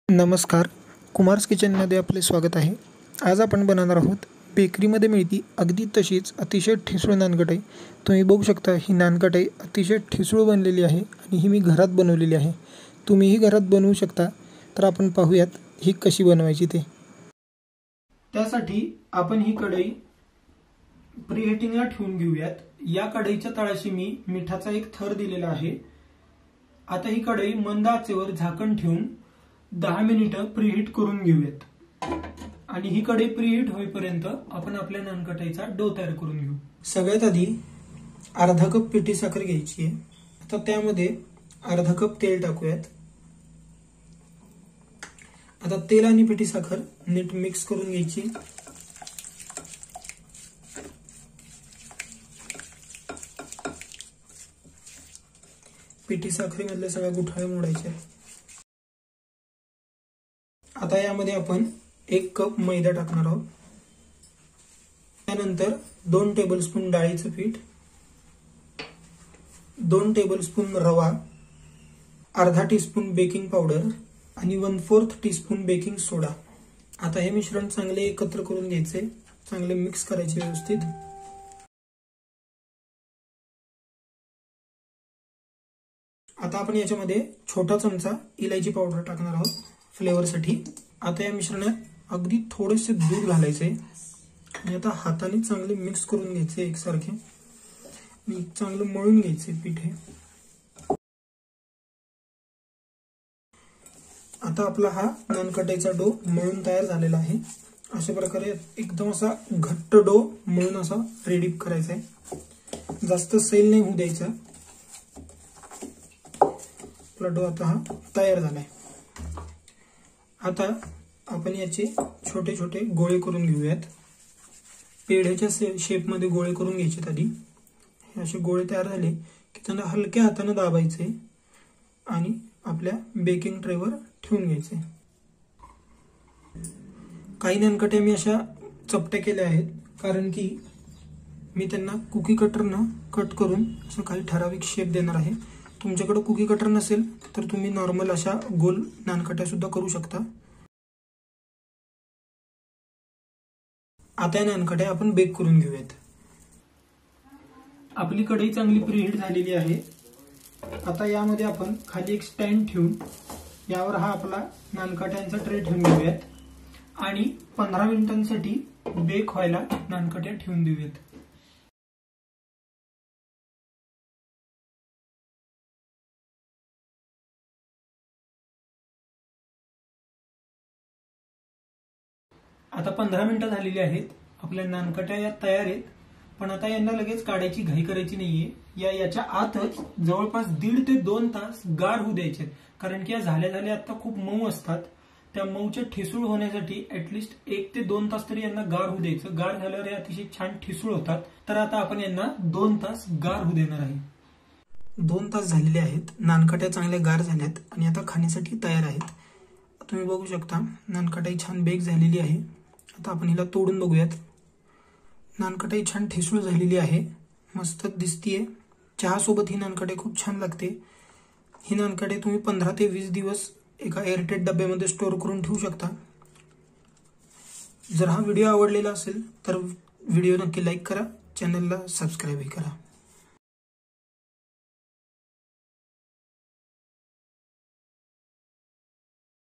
नमस्कार, कुमार्स किचनमध्ये आपले स्वागत आहे। आज आपण बनवणार आहोत बेकरीमध्ये मिळती अगदी तशीच अतिशय ठिसूळ नानकटाई। तुम्ही बघू शकता ही नानकटाई अतिशय ठिसूळ बनलेली आहे आणि ही मी घरात बनवलेली आहे। तुम्हीही घरात बनवू शकता। तर आपण पाहूयात ही कशी बनवायची ते। त्यासाठी आपण ही कढई प्रीहीटिंगला ठेवून घेऊयात। या कढईच्या तळाशी मी मिठाचा एक थर दिलेला आहे। आता ही कढई मंद आचेवर झाकण ठेवून 10 मिनिटे प्रीहीट करून घेऊयात आणि ही कढई प्रीहीट होईपर्यंत आपण आपल्या नानकटाईचा डो तयार करून घेऊ। सगळ्यात आधी अर्धा कप पिठी साखर घ्यायची आहे। आता त्यामध्ये अर्धा कप तेल टाकूयात। आता तेल आणि पिठी साखर नीट मिक्स करून घ्यायची। पिठी साखरेमधले सगळे गुठळे मोडायचे। आता यामध्ये आपण 1 कप मैदा टाकणार आहोत। त्यानंतर 2 टेबलस्पून डाळीचं पीठ, 2 टेबलस्पून रवा, अर्धा टीस्पून बेकिंग पावडर आणि 1/4 टीस्पून बेकिंग सोडा। आता हे मिश्रण चांगले एकत्र करून घ्यायचे, चांगले मिक्स करायचे व्यवस्थित। आता आपण याच्यामध्ये छोटा चमचा इलायची पावडर टाकणार आहोत फ्लेवरसाठी। आता या मिश्रणात अगदी थोडेसे दूध घालायचे आणि आता हाताने चांगले मिक्स करून घ्यायचे एकसारखे आणि चांगले मळून घ्यायचे पीठ हे। आता आपला हा नानकटाईचा डो मळून तयार झालेला आहे। अशा प्रकारे एकदम असा घट्ट डो मळून असा रेडी करायचा आहे। जास्त सैल नाही होऊ द्यायचा। आपला डो आता हा तयार झालाय। आता आपण याचे छोटे छोटे गोळे करून घेऊयात। पेढ्याच्या शेपमध्ये गोळे करून घ्यायचे। आधी हे असे गोळे तयार झाले की त्यांना हलक्या हाताने दाबायचे आणि आपल्या बेकिंग ट्रेवर ठेवून घ्यायचे। काही नानकट्या मी अशा चपट्या केल्या आहेत कारण की मी त्यांना कुकी कटरने कट करून असं काही ठराविक शेप देणार आहे। तुमच्याकडे कुकी कटर नसेल तर तुम्ही नॉर्मल अशा गोल नानकट्या सुद्धा करू शकता। आता या नानकट्या आपण बेक करून घेऊयात। आपली कढई चांगली प्रीहीट झालेली आहे। आता यामध्ये आपण खाली एक स्टँड ठेवून यावर हा आपला नानकट्यांचा ट्रे ठेवून घेऊयात आणि 15 मिनिटांसाठी बेक व्हायला नानकट्या ठेवून देऊयात। आता 15 मिनिटं झालेली आहेत। आपल्या नानकट्या या तयार आहेत, पण आता यांना लगेच काढायची घाई करायची नाहीये। याच्या आतच जवळपास 1.5 ते 2 तास गार होऊ द्यायचे, कारण की या झाल्या झाल्या आता खूप मऊ असतात। त्या मऊचे ठिसूळ होण्यासाठी ऍटलिस्ट 1 ते 2 तास तरी यांना गार होऊ द्यायचं। गार झाल्यावर हे अतिशय छान ठिसूळ होतात। तर आता आपण यांना 2 तास गार होऊ देणार आहे। 2 तास झालेले आहेत। नानकट्या चांगल्या गार झाल्यात आणि आता खाण्यासाठी तयार आहेत। तुम्ही बघू शकता नानकटाई छान बेक झालेली आहे। आता आपण हिला तोडून बघूयात। नानकटाई छान ठिसूळ झालेली आहे, मस्त दिसतीये। चहा सोबत ही नानकटाई खूप छान लागते। ही नानकटाई तुम्ही 15 ते 20 दिवस एका एअरटाइट डब्यामध्ये स्टोअर करून ठेवू शकता। जर हा व्हिडिओ आवडलेला असेल तर व्हिडिओ नक्की लाईक करा, चॅनलला सबस्क्राइब करा।